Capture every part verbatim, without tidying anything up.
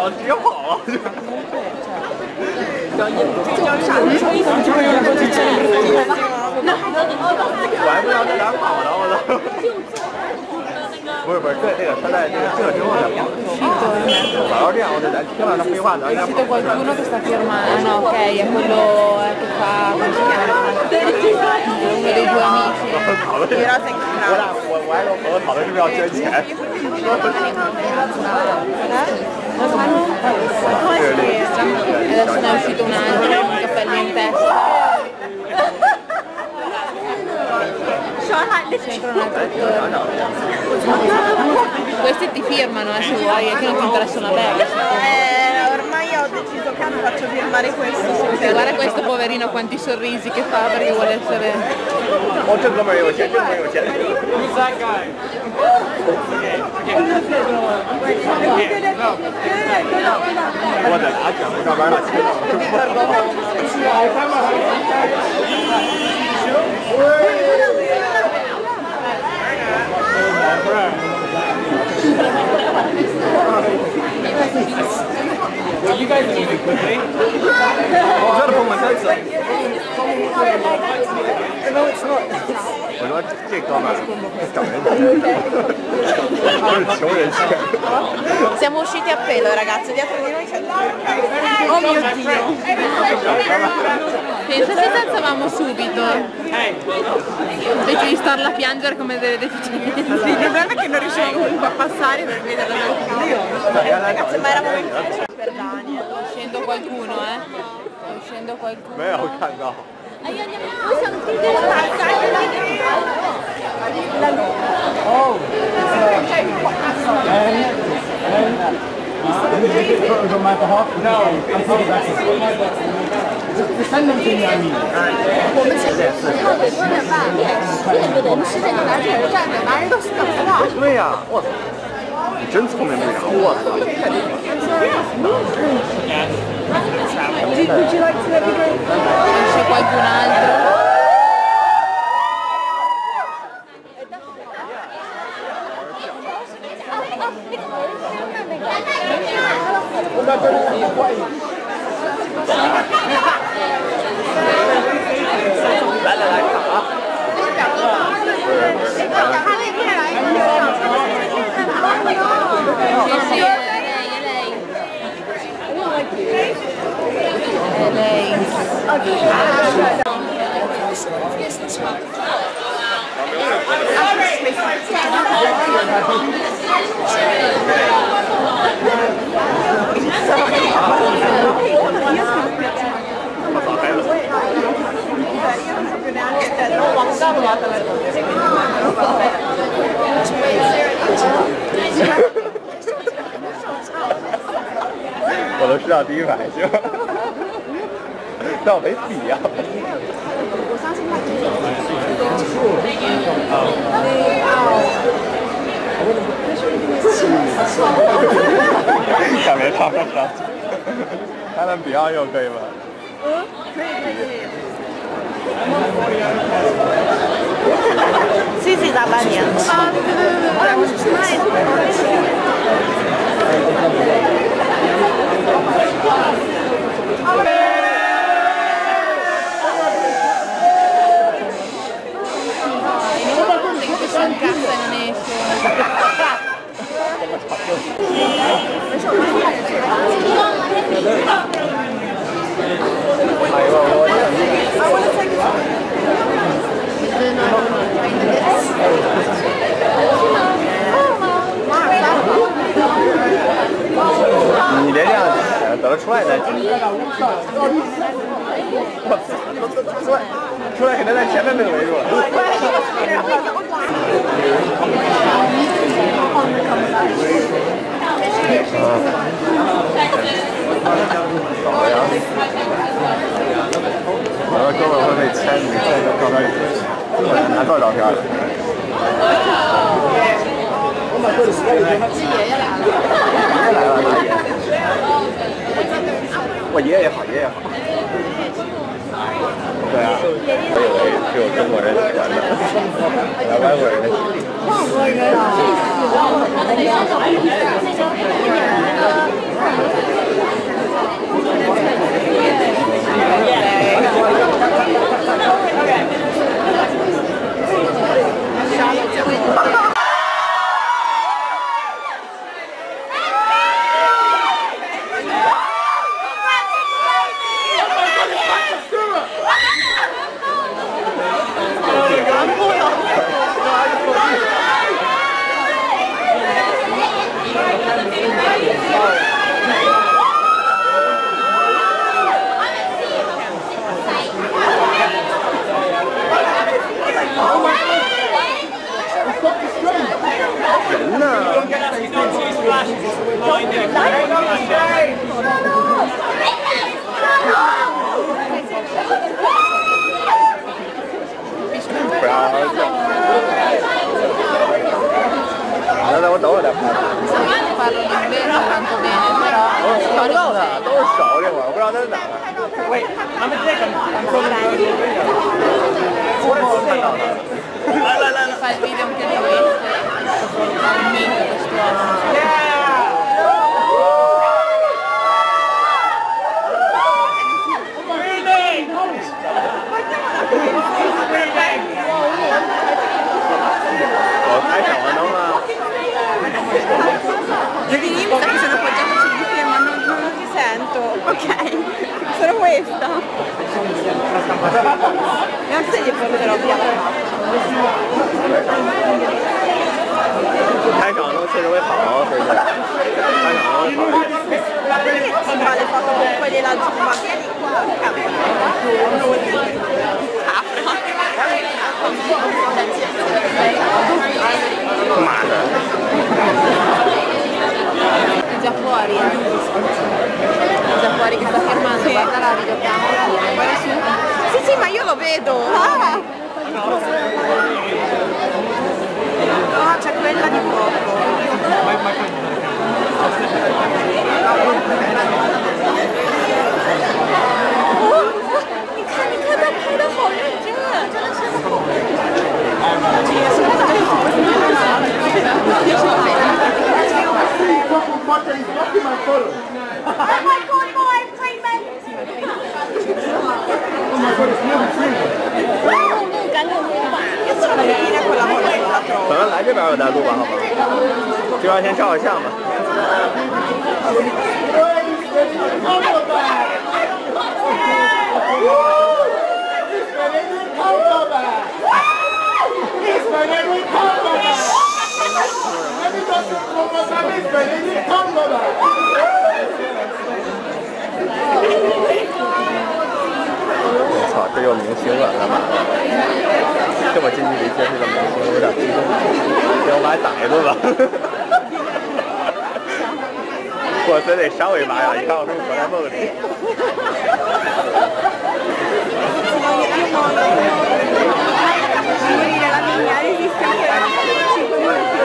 了，直接跑了。我还不知道在哪跑呢，我操！不是不是，对这个他在这个这个之后才跑。早要这样，我就咱听了他废话，咱应该跑。 C'è qualcuno che sta firmando? Ah no, ok, è quello che fa. Come si chiama? Uno dei due amici. 我俩我我还跟我朋友讨论是不是要捐钱。 E adesso ne è uscito un altro con i capelli in testa. C'entra un altro attore. Questi ti firmano eh, se vuoi, è che non ti interessa una bella. Eh, ormai ho deciso che mi faccio firmare questo. Se guarda questo poverino quanti sorrisi che fa perché vuole essere. 哦，这哥们儿有钱，这哥们儿有钱。我在哪讲？上班了。Well, you guys need it quickly. I'm trying to pull my notes up. No, it's not. 我说这哥们儿找人都是穷人钱。 Siamo usciti a pelo ragazzi, dietro di noi c'è il oh mio Dio! Pensa se alzavamo subito, invece di starla a piangere come delle deficienze. Sì, il problema è che non riusciamo comunque a passare per vedere dal video. Ragazzi, ma eravamo per Daniel. Sta uscendo qualcuno, eh? Sta uscendo qualcuno. 没有看到。 哎呀，你们我想听这个打开的那个。哦。 Photos on my behalf? No, I'm probably back. Just send them to me, I mean. 我们其实到底十点半，我们十点就来这儿站着，拿人都是等不到。 对呀，我操！你真聪明，队长！我操！ Would you like to let me go? C'è qualcun altro? Sì, sì, è lei, è lei. È lei. Thank you. 我都知道第一反应，但我没比呀。 我相信他可以。 想别唱上上，他们比奥又可以吗？ 嗯，可以可以可以。Sì, sì, da Bania. Ah, I want to take it. 你别这样挤，等他出来再挤。出来，出来肯定在前面被围住了。好呀。我说哥们会被牵，你在这照片里，拿多少照片？爷爷来了，大爷。我爷爷也好，爷爷好。对啊，我以为只有中国人喜欢的，来外国人的。外国人啊。 人呢？不要！那那我等会儿再拍。 Parlo l'inglese tanto bene, però 我找不到他，都是手这会儿，我不知道他在哪儿。喂，咱们这个，我看到他。来来来来。 fa il video anche lui. Commento questo. Devi dirmi che sono appoggiata sul bicchiere ma non, non ti sento. Ok, sono questa. E anche se gli porterò via la faccia. 开场中确实会跑，是不是？开场中会跑。 Perché si fa le foto con quelli della Zumba? Vieni qua, 妈的！ È già fuori, eh. È già fuori che sta fermando, sì. Guarda la videocamera. Guarda su. Sì, sì, ma io lo vedo. Ah, no, c'è quella di fuoco. Io sono la mattina con la molla sulla trova. 等他来这边我再录吧，好吗？这边先照个相吧。 我操，这有明星了，他妈的！这么近距离接触的明星，有点激动。行，我把他打一顿吧。我真得扇我一巴掌，你看我是不是活在梦里？ Morire la mia resistenza era cinque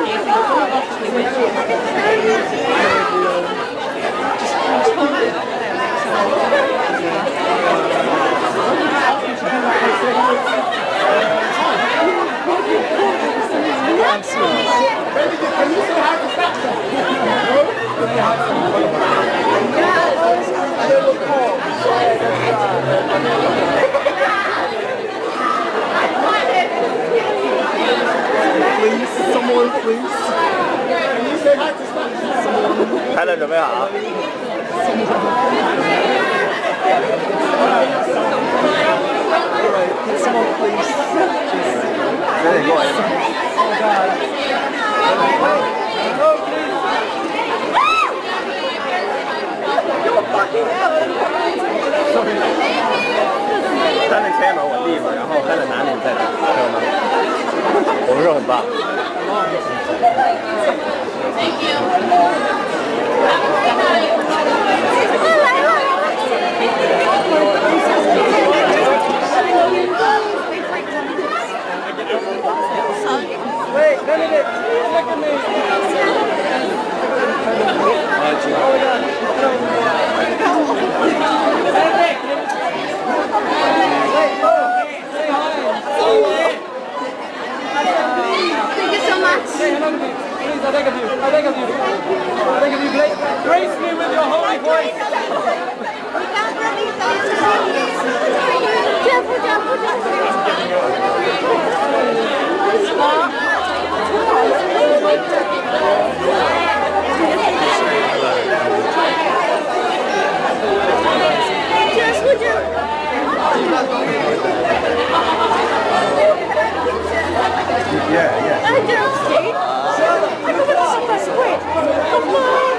Please, someone, please. 拍的准备好。Someone, please. 赶紧给我一个。三在前面我弟嘛，然后三在男里再打，知道吗？我们是很棒。喂，看那个，那个那 please, I beg of you, I beg of you. I beg of you, grace, grace me with your holy voice. Yeah, yeah. I don't see. I got a super squid. Come on.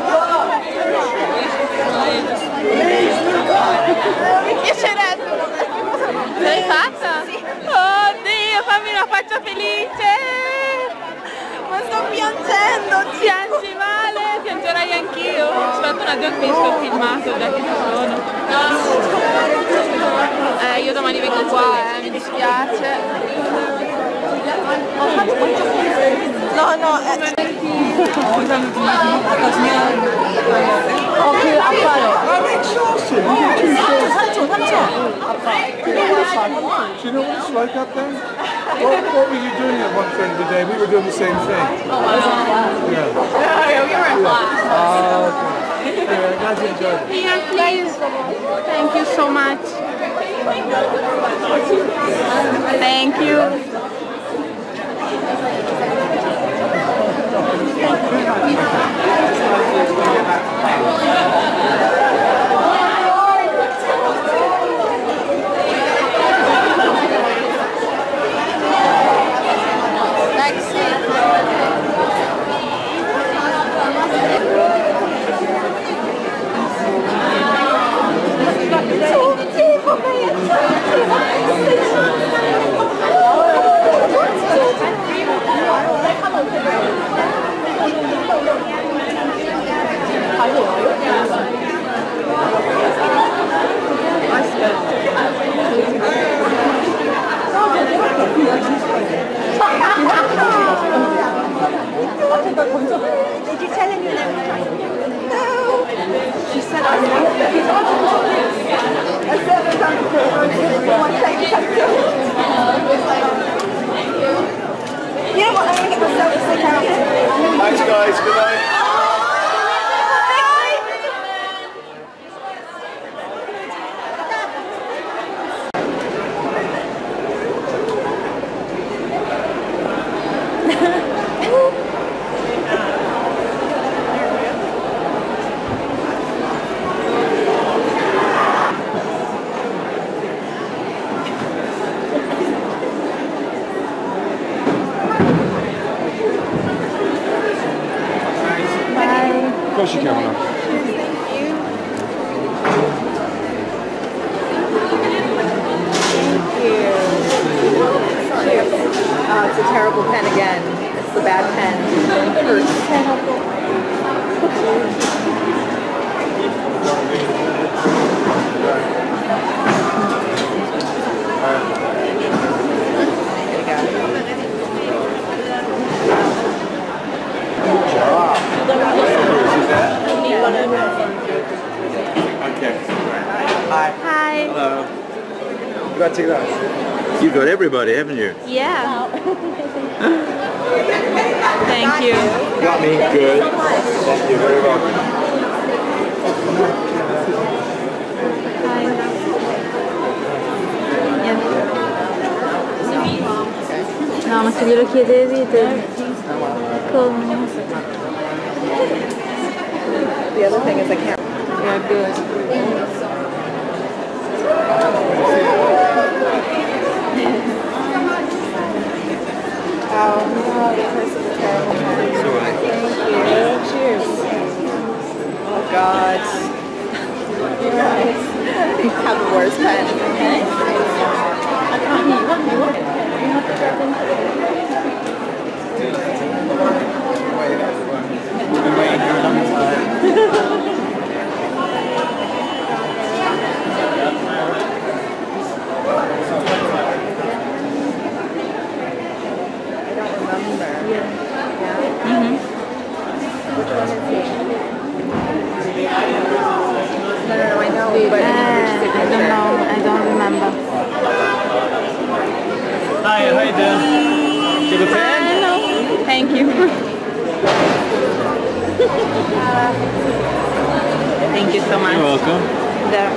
Mi piacerebbe. L'hai fatta? Oddio, fammi una faccia felice! Ma sto piangendo. Piangi male, piangerai anch'io. Aspetta un attimo che finisco il filmato, già che ci sono. Eh, io domani vengo qua, eh, mi dispiace. No, no, eh. 어, 그 아빠요. 삼촌, 삼촌. Do you know what it's like up there? What, what were you doing at one friend today? We were doing the same thing. Oh, wow. Yeah. 여기 were class. Oh, okay. Anyway, glad you enjoyed it. Yeah, please. Thank you so much. Thank you. Did you tell him your name? No. She said I You know what? I'm going to get myself a sick out. Thanks, guys. Good night. Of course you can. Oh, it's a terrible pen again. It's the bad pen. Hi. Hi. Hello. You got to take that. You got everybody, haven't you? Yeah. Thank you. Got me. Good. Thank you. Very welcome. Hi. No, ma se glielo chiedevi te... Come? The other thing is I can't. Yeah, good. Oh, no, this is a terrible pen. Thank you. Cheers. Oh, God. You guys, you have the worst pen. Okay? I can't eat. What do you want? You have to grab into We've been waiting for a long time. No, no, no, I know, but I don't know, I don't remember. Hi, how you doing? Give a pen? I know. Thank you. Thank you so much. You're welcome. There.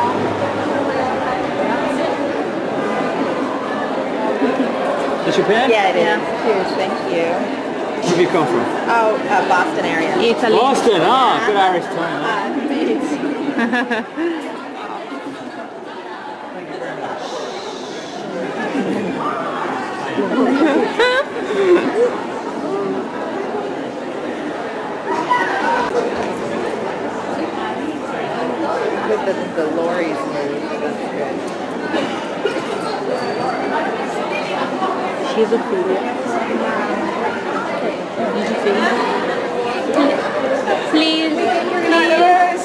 That's your pen? Yeah, it is. Yeah. Cheers, thank you. Where do you come from? Oh, uh, Boston area. Italy. Boston. Ah, good Irish tongue. Huh? Uh, thanks. Good that the lorries move. That's good. She's a foodie. Did you see? Please, please.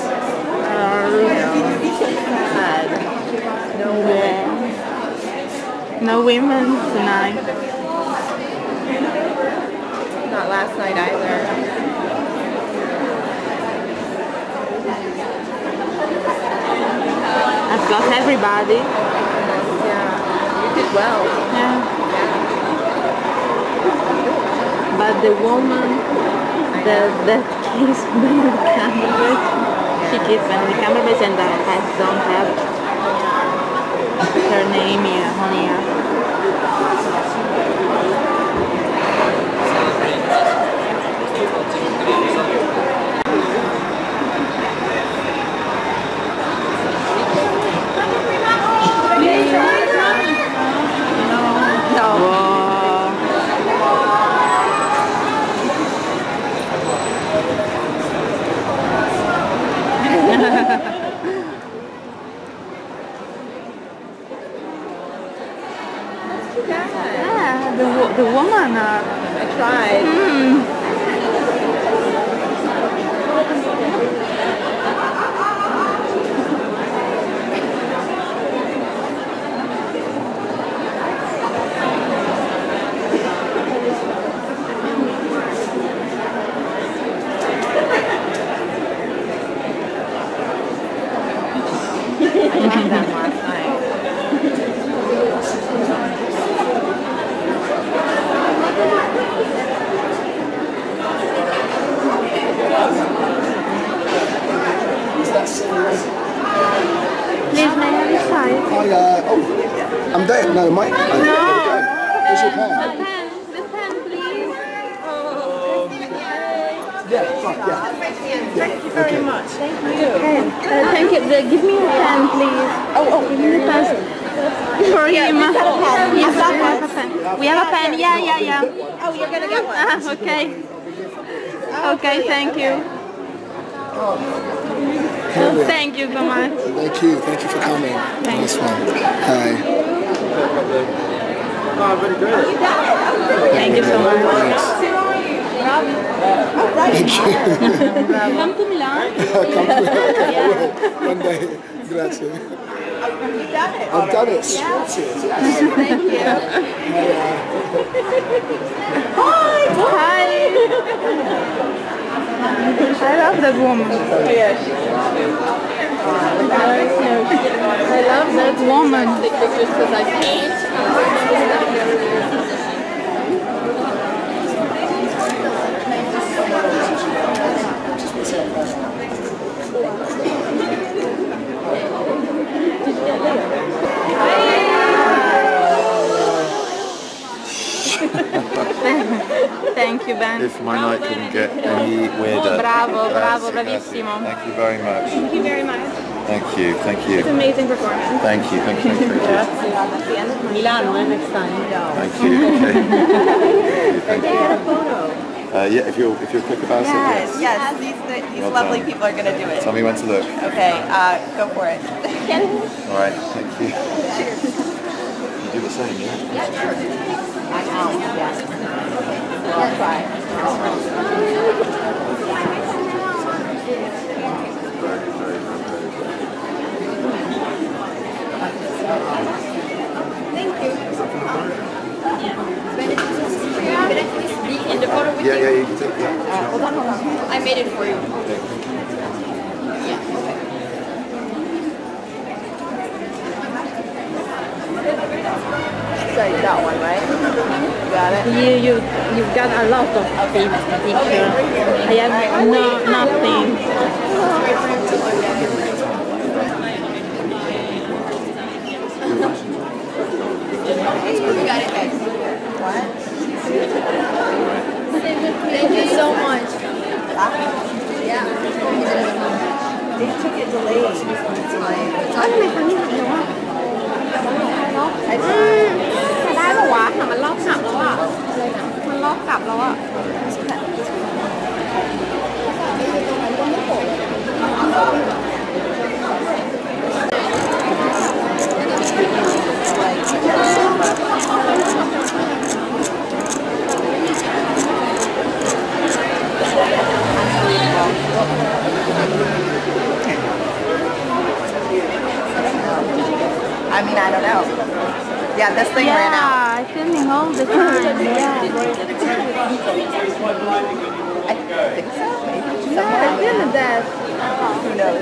Sad. No way. No women tonight. Not last night either. I've got everybody. Yeah, you did well. Yeah. But the woman that, that keeps Benedict Cumberbatch, she keeps Benedict Cumberbatch and I, I don't have her name here, honey. Yeah, the, wo- the woman. Uh, I tried. mm. I tried them last night. Please, may I have your size? I, uh, oh, I'm there. No, Mike. No. Where's your pen? The pen, the pen, please. Yeah, right, yeah. Thank you very much. Thank you. Pen. Uh, thank you. The, give me a pen, please. Oh, oh, give me the pen. For him. Yes, we have a pen. We have a pen. Yeah, yeah, yeah. Oh, you're gonna get one. Ah, okay. Okay, thank you. Here. Thank you so much. Thank you. Thank you for coming. Nice one. Hi. Thank you so much. Thank you. Come to Milan. Come to One day. Grazie. You've done it. I've done it. Sorted. Yes. Thank you. Hi. I love that woman. Yeah, she I love that woman. take pictures because I can't. Thank you, Ben. If my night couldn't get any weirder. Bravo, bravo, That's- bravissimo. Thank you very much. Thank you very much. Thank you, thank you. Amazing performance. Thank you, thank you, thank you. Milano, eh, next time. Thank you. Okay. Thank you. Get a photo. Uh, yeah, if you're if you're quick about it, yes. Yes, these, these Well lovely done. people are gonna do it. Tell me when to look. Okay, uh, go for it. All right, thank you. You do the same, yeah? I know, yes. I'll try. In the photo with Yeah, you? yeah, you can take yeah. Hold on, hold on. I made it for you. So that one, right? got it. You you you've got a lot of big picture. I have no nothing. You got it, guys. What? Thank you so much. Yeah. They took it delayed. It's like, อ๋อทำไมครั้งนี้มันเร็วอ่ะอืมจะได้ปะวะแต่มันลอกกลับแล้วอ่ะมันลอกกลับแล้วอ่ะ I mean, I don't know. Yeah, this thing ran out. Yeah, I filming all the time. Yeah. I think so. Maybe. Yeah, I filmed that. Who knows?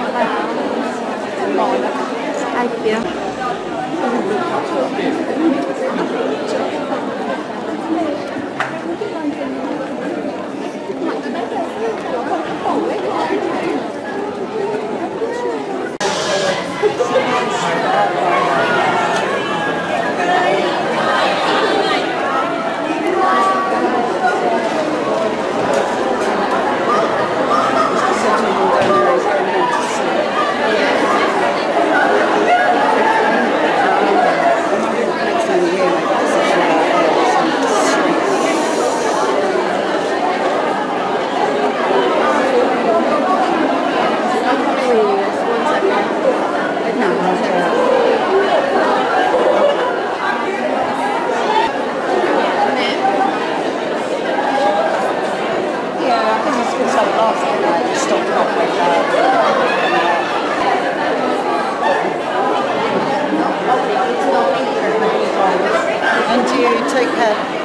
I feel. And do you take her